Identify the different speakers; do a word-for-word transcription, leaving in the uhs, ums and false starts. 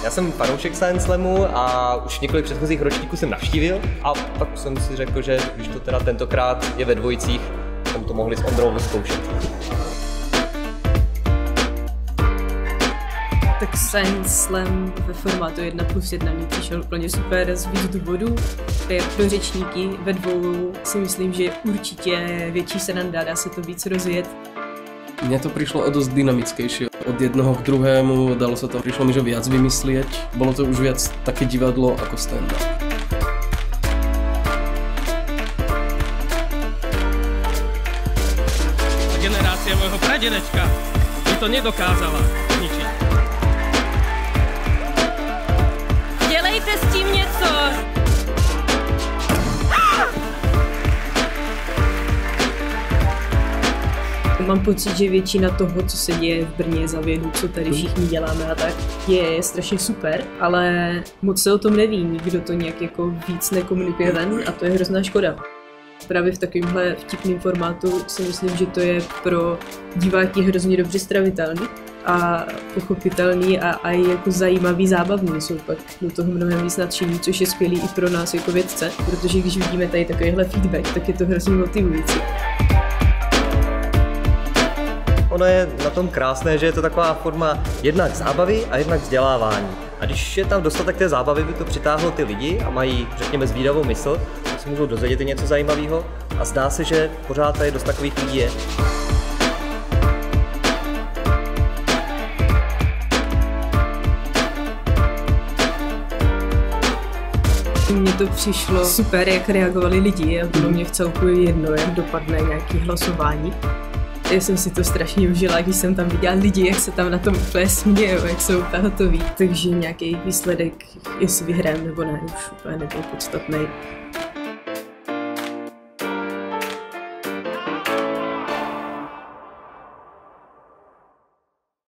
Speaker 1: Já jsem fanoušek Science Slamu a už několik předchozích ročníků jsem navštívil a pak jsem si řekl, že když to teda tentokrát je ve dvojicích, jsem to mohli s Ondrou vyzkoušet.
Speaker 2: Tak Science Slam ve formátu jedna plus jedna mi přišel úplně super z víc důvodů. Pro řečníky ve dvou si myslím, že určitě větší sranda, dá se to víc rozjet.
Speaker 3: Mně to přišlo o dost dynamickejšie. Od jednoho k druhému dalo se to, přišlo mi, že viac vymyslieť. Bolo to už viac také divadlo ako stand-up.
Speaker 4: Generácia môjho pradenečka by to nedokázala zničiť.
Speaker 2: Dělejte s tím něco! Mám pocit, že většina toho, co se děje v Brně za vědu, co tady všichni děláme a tak, je strašně super, ale moc se o tom neví, nikdo to nějak jako víc nekomunikuje ven a to je hrozná škoda. Právě v takovémhle vtipném formátu si myslím, že to je pro diváky hrozně dobře stravitelný a pochopitelný a, a i jako zajímavý, zábavný. Jsou pak do toho mnohem víc nadšení, což je skvělý i pro nás jako vědce, protože když vidíme tady takovýhle feedback, tak je to hrozně motivující.
Speaker 1: Ono je na tom krásné, že je to taková forma jednak zábavy a jednak vzdělávání. A když je tam dostatek té zábavy, by to přitáhlo ty lidi a mají, řekněme, zvídavou mysl, tak si můžou dozvědět i něco zajímavého a zdá se, že pořád tady dost takových lidí je.
Speaker 2: Mně to přišlo super, jak reagovali lidi a bylo mě v celku jedno, jak dopadne nějaké hlasování. Já jsem si to strašně užila, když jsem tam viděla lidi, jak se tam na tom úplně smějou, jak jsou úplně hotoví. Takže nějaký výsledek, jestli vyhrajeme nebo ne, už úplně nebyl podstatný.